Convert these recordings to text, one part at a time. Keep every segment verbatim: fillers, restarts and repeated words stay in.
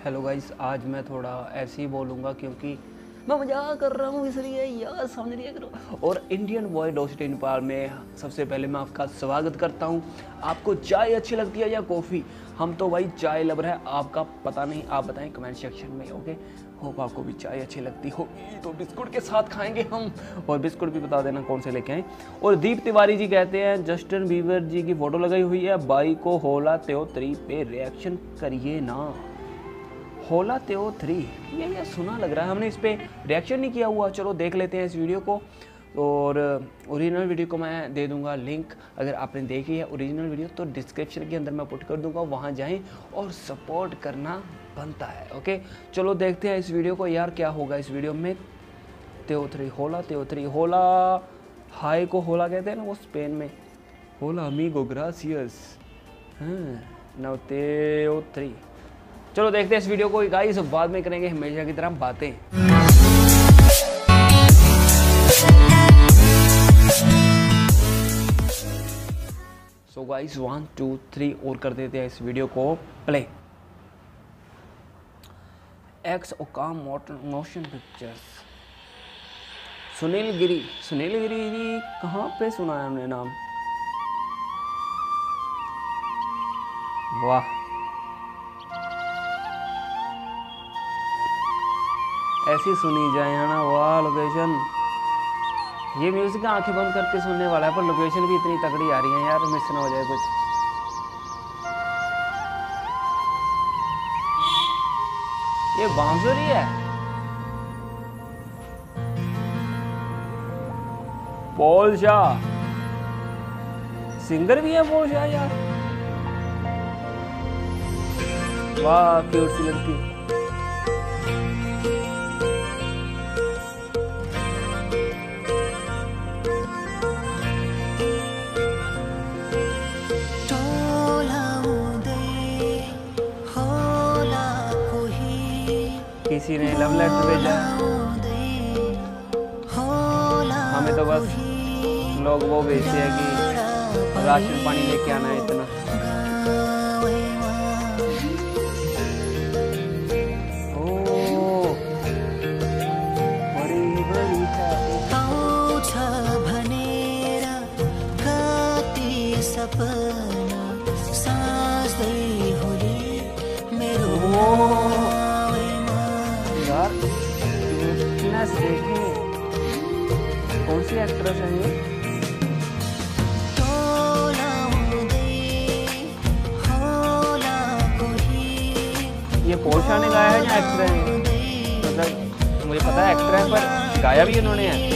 Hello guys, आज मैं थोड़ा ऐसे ही बोलूँगा क्योंकि मैं मजाक कर रहा हूँ, इसलिए यार समझ नहीं करो। और इंडियन वॉइस डोसिटी नेपाल में सबसे पहले मैं आपका स्वागत करता हूँ। आपको चाय अच्छी लगती है या कॉफ़ी? हम तो भाई चाय लवर है, आपका पता नहीं, आप बताएं कमेंट सेक्शन में। ओके, होप आपको भी चाय अच्छी लगती होगी, तो बिस्कुट के साथ खाएंगे हम। और बिस्कुट भी बता देना कौन से लेके आए। और दीप तिवारी जी कहते हैं जस्टिन बीबर जी की फ़ोटो लगाई हुई है, बाई को होला त्यो थ्री पे रिएक्शन करिए ना। होला त्यो थ्री, ये ये सुना लग रहा है, हमने इस पर रिएक्शन नहीं किया हुआ। चलो देख लेते हैं इस वीडियो को। और ओरिजिनल वीडियो को मैं दे दूंगा लिंक, अगर आपने देखी है ओरिजिनल वीडियो तो डिस्क्रिप्शन के अंदर मैं पुट कर दूंगा, वहाँ जाएं और सपोर्ट करना बनता है। ओके, चलो देखते हैं इस वीडियो को। यार क्या होगा इस वीडियो में? त्यो थ्री, होला त्यो थ्री, होला हाई को होला कहते हैं ना वो स्पेन में, होला अमीगो ग्रासियस। हाँ, नाउ त्यो थ्री। चलो देखते हैं इस वीडियो को गाइस, बाद में करेंगे हमेशा की तरह बातें। So guys one two three और कर देते हैं इस वीडियो को प्ले। एक्स ओकाम मोशन पिक्चर्स, सुनील गिरी। सुनील गिरी जी कहाँ पे सुना है हमने नाम? वाह, ऐसी सुनी जाए है ना। वाह लोकेशन, ये म्यूजिक आंखें बंद करके सुनने वाला है, पर लोकेशन भी इतनी तगड़ी आ रही है यार, मिस ना हो जाए कुछ। ये बांसुरी है, पॉल शाह सिंगर भी है पॉल शाह यार। वाह क्यूट सी लड़की। किसी ने लव लेटर भेजा, हमें तो बस लोग वो भेजते हैं कि राशन पानी लेके आना है इतना। ओ बड़ी बड़ी यार, देखें कौन सी एक्ट्रेस है ये? ये पॉल शाह ने गाया है या एक्टर है? मतलब मुझे पता है एक्टर है, पर गाया भी इन्होंने है।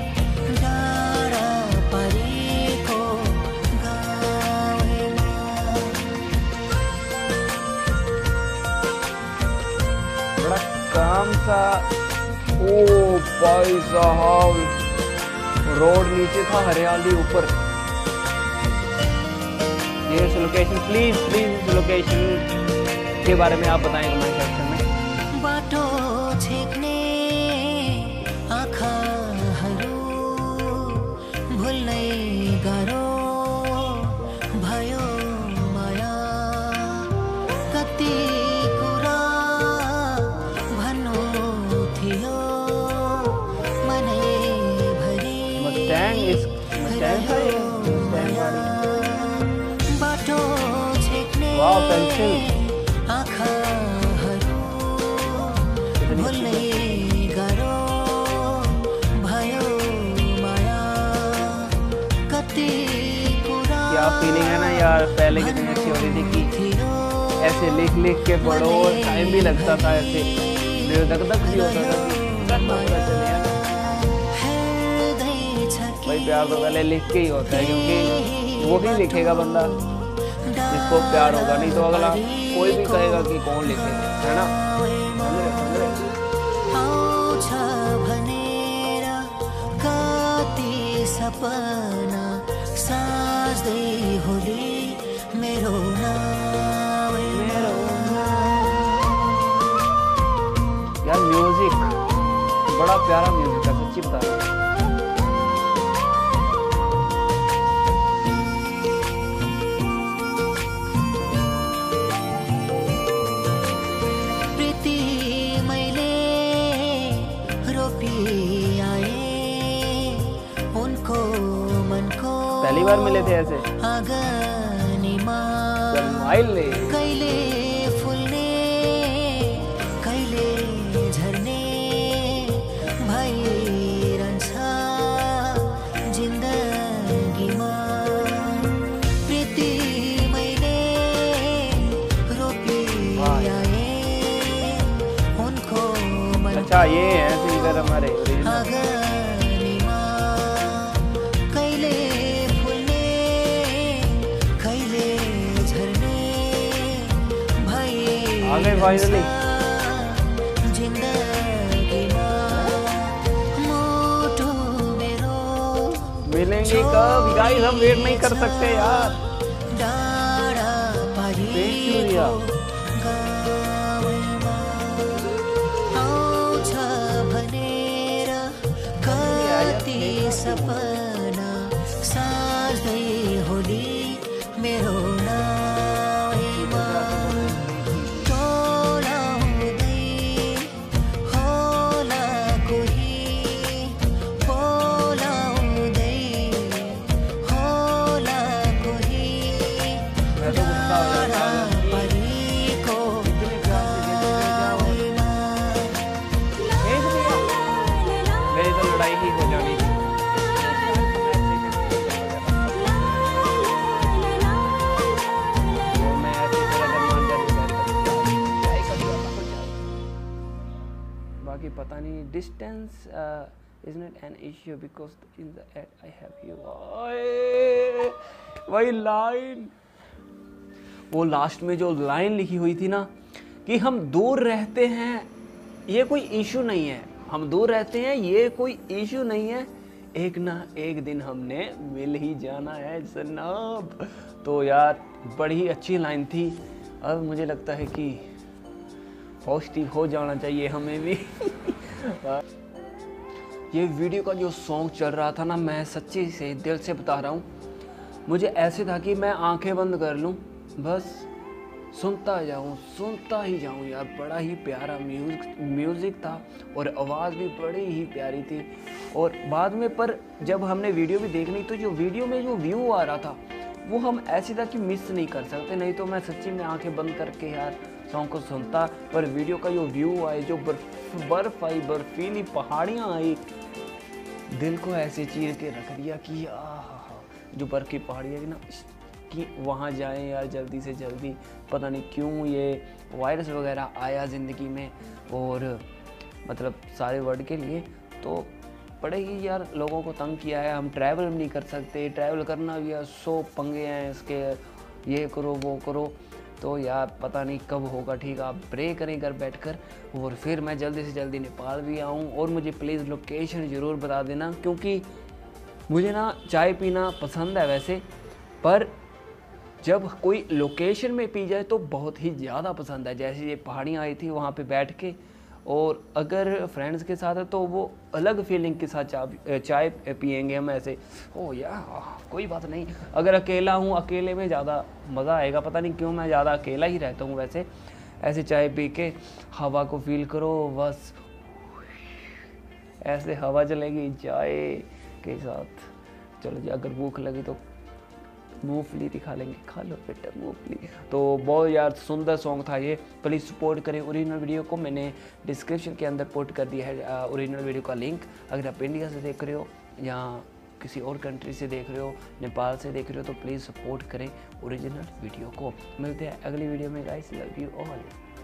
बड़ा काम सा। ओ भाई साहब, रोड नीचे था, हरियाली ऊपर। ये लोकेशन, प्लीज प्लीज इस लोकेशन के बारे में आप बताएं कमेंट सेक्शन में। बाटो छेक्ने आँखाहरू भुल्नै गाह्रो भयो माया, कति कुरा भन्नु थियो मनै भरि। मस्टैंग इस मस्टैंग है ये, मस्टैंग गाड़ी। बाटो छेक्ने वाओ पेंसिल, क्या फीलिंग है ना यार, पहले कितनी अच्छी हो रही थी कि ऐसे लिख लिख के पढ़ो, टाइम भी लगता था, ऐसे धक धक भी होता था। भाई प्यार तो पहले लिख के ही होता है, क्योंकि वो ही लिखेगा बंदा जिसको प्यार होगा, नहीं तो अगला कोई भी कहेगा कि कौन लिखेगा, है ना? सपना साजदै होली मेरो नाम, मेरो यार म्यूजिक बड़ा प्यारा म्यूजिक है, सच्ची बता रहा हूँ। बार मिले थे ऐसे स्माइल ले कैले फुल्ने कैले झर्ने भइरहन्छ जिन्दगीमा प्रीति मैले रोपिआए उनको मन अच्छा ये है सिंगर हमारे आँगनीमा कैले फुल्ने कैले झर्ने आगे फाइनली जिन्दगीमा मुटु मेरो मिलेंगे कब गाइस, हम वेट नहीं कर सकते यार। डाँडा बेचुरिया गाउँमा आउँछ भनेर कति सपना साझै होली मेरो नाउँमा टोलाउँदै होला कोही बोलाउँदै होला कोही डाँडा परेको गाउँमा मेरी तो लड़ाई ही हो जानी थी। तो मैं ऐसे तरह का मान जाने बाकी पता नहीं। Distance is not an issue because in the end I have you. वही लाइन, वो लास्ट में जो लाइन लिखी हुई थी ना कि हम दूर रहते हैं ये कोई इशू नहीं है, हम दूर रहते हैं ये कोई इशू नहीं है, एक ना एक दिन हमने मिल ही जाना है जनाब। तो यार बड़ी अच्छी लाइन थी। अब मुझे लगता है कि पॉजिटिव हो जाना चाहिए हमें भी। ये वीडियो का जो सॉन्ग चल रहा था ना, मैं सच्ची से दिल से बता रहा हूँ, मुझे ऐसे था कि मैं आंखें बंद कर लूँ बस सुनता जाऊँ सुनता ही जाऊँ यार। बड़ा ही प्यारा म्यूजिक म्यूज़िक था और आवाज़ भी बड़ी ही प्यारी थी। और बाद में पर जब हमने वीडियो भी देखनी तो जो वीडियो में जो व्यू आ रहा था वो हम ऐसे था कि मिस नहीं कर सकते, नहीं तो मैं सच्ची में आंखें बंद करके यार सॉन्ग को सुनता। पर वीडियो का जो व्यू आए, जो बर्फ बर्फ आई, बर्फीली पहाड़ियाँ आई, दिल को ऐसे चीर के रख दिया कि आह जो बर्फ की पहाड़ियाँ की ना कि वहाँ जाएं यार जल्दी से जल्दी। पता नहीं क्यों ये वायरस वगैरह आया ज़िंदगी में और मतलब सारे वर्ल्ड के लिए, तो बड़े ही यार लोगों को तंग किया है। हम ट्रैवल भी नहीं कर सकते, ट्रैवल करना भी यार सौ पंगे हैं इसके, ये करो वो करो। तो यार पता नहीं कब होगा ठीक। आप प्रे करें घर बैठकर और फिर मैं जल्दी से जल्दी नेपाल भी आऊँ। और मुझे प्लीज़ लोकेशन ज़रूर बता देना, क्योंकि मुझे ना चाय पीना पसंद है वैसे, पर जब कोई लोकेशन में पी जाए तो बहुत ही ज़्यादा पसंद है। जैसे ये पहाड़ियाँ आई थी वहाँ पे बैठ के, और अगर फ्रेंड्स के साथ है तो वो अलग फीलिंग के साथ चाय चाय पियेंगे हम ऐसे। ओ यार कोई बात नहीं। अगर अकेला हूँ, अकेले में ज़्यादा मज़ा आएगा। पता नहीं क्यों मैं ज़्यादा अकेला ही रहता हूँ वैसे। ऐसे चाय पी के हवा को फील करो बस, ऐसे हवा चलेगी चाय के साथ। चलो जी, अगर भूख लगी तो मूंगफली दिखा लेंगे, खा लो बेटा मूंगफली। तो बहुत यार सुंदर सॉन्ग था ये। प्लीज़ सपोर्ट करें ओरिजिनल वीडियो को। मैंने डिस्क्रिप्शन के अंदर पोस्ट कर दिया है ओरिजिनल वीडियो का लिंक। अगर आप इंडिया से देख रहे हो या किसी और कंट्री से देख रहे हो, नेपाल से देख रहे हो, तो प्लीज़ सपोर्ट करें ओरिजिनल वीडियो को। मिलते हैं अगली वीडियो में गाइस, लव यू ऑल।